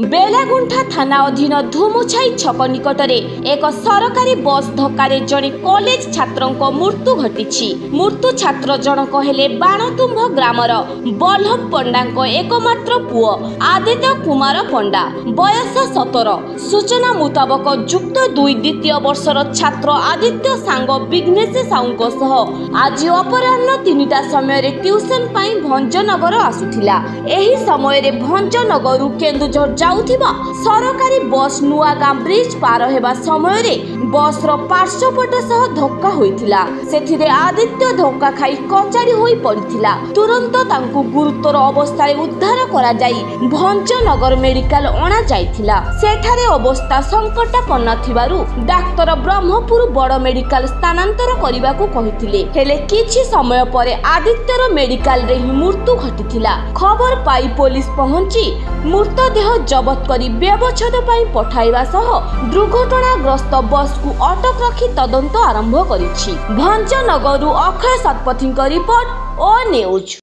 बेलागुंठा थाना अधीन धुमुछाई छक निकटरे एक सरकारी बस धक्का जड़े कॉलेज छात्रों मृत्यु घटी। मृत्यु छात्र जनक हेले बाणतुंभ ग्रामर बल्लभ पंडा एकमात्र पुओ आदित्य कुमार पंडा बयस 17। सूचना मुताबक युक्त 2 द्वितीय वर्षर छात्र आदित्य सांग विघ्नेश साहू आज अपराह्न 3टा समय ट्यूशन पाई भंजनगर आसुथिला। एही समय भंजनगर केन्दुझर जाउथिबा सरकारी बस नुआगां ब्रिज पार हेबा समय बस पार्श्वपट सह धक्का होइथिला। सेथिरे आदित्य धक्का खाई कचाड़ी होई पड़िथिला। तुरंत तांकु गुरुतर अवस्था उद्धार करा जाई भंजनगर मेडिकल अणा जाइथिला। सेठारे अवस्था संकटापन्न थिबारु डाक्टर ब्रह्मपुर बड़ मेडिकल स्थानांतर करिबाकू कहिथिले। हेले किछि समय परे आदित्यर मेडिकल रे ही मृत्यु घटिथिला। खबर पाई पुलिस पहुंची मृतदेह जबत करी व्यवच्छेद पाई पठाइबा सह दुर्घटनाग्रस्त बस को अटक रखी तदंत आरंभ करिछि। भंजनगरु अक्षय शतपथीଙ୍କ रिपोर्ट ओ न्यूज।